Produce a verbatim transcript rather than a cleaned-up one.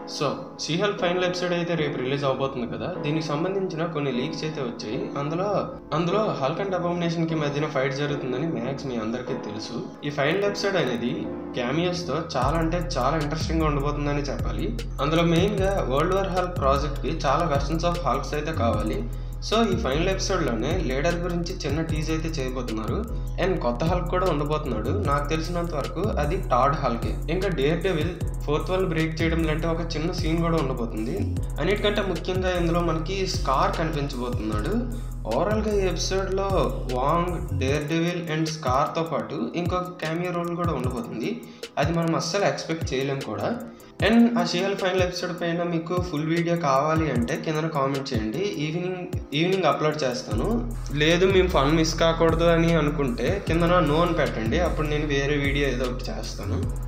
So she-Hulk final episode అయితే రేపు release అవబోతుంది కదా, దీనికి సంబంధించిన కొన్ని లీక్స్ అయితే వచ్చాయి. అందులో అందులో హల్క్ అండ్ అబామినేషన్ కి మధ్యన ఫైట్ జరుగుతుందని మ్యాక్స్ మీ అందరికీ తెలుసు. ఈ ఫైనల్ ఎపిసోడ్ అనేది క్యామియోస్ తో చాలా అంటే చాలా ఇంట్రెస్టింగ్ గా ఉండబోతుందని చెప్పాలి. అందులో మెయిన్ గా వరల్డ్ వార్ హల్క్ ప్రాజెక్ట్ కి చాలా వెర్షన్స్ ఆఫ్ హల్క్స్ అయితే కావాలి. సో ఈ ఫైనల్ ఎపిసోడ్లోనే లీడర్ గురించి చిన్న టీజ్ అయితే చేయబోతున్నారు. అండ్ కొత్త హల్క్ కూడా ఉండబోతున్నాడు. నాకు తెలిసినంత వరకు అది టాడ్ హల్కే. ఇంకా Daredevil fourth wall break చేయడం లాంటి ఒక చిన్న సీన్ కూడా ఉండబోతుంది. అన్నిటికంటే ముఖ్యంగా ఇందులో మనకి స్కార్ కనిపించబోతున్నాడు. ఓవరాల్గా ఈ ఎపిసోడ్లో వాంగ్, డేర్ డెవిల్ అండ్ స్కార్తో పాటు ఇంకొక క్యామియో రోల్ కూడా ఉండబోతుంది. అది మనం అస్సలు ఎక్స్పెక్ట్ చేయలేం కూడా. అండ్ ఆ షీ-హల్క్ ఫైనల్ ఎపిసోడ్ పైన మీకు ఫుల్ వీడియో కావాలి అంటే కింద కామెంట్ చేయండి. ఈవినింగ్ ఈవినింగ్ అప్లోడ్ చేస్తాను. లేదు మేము ఫన్ మిస్ కాకూడదు అని అనుకుంటే కింద నో అని పెట్టండి. అప్పుడు నేను వేరే వీడియో ఏదో ఒకటి చేస్తాను.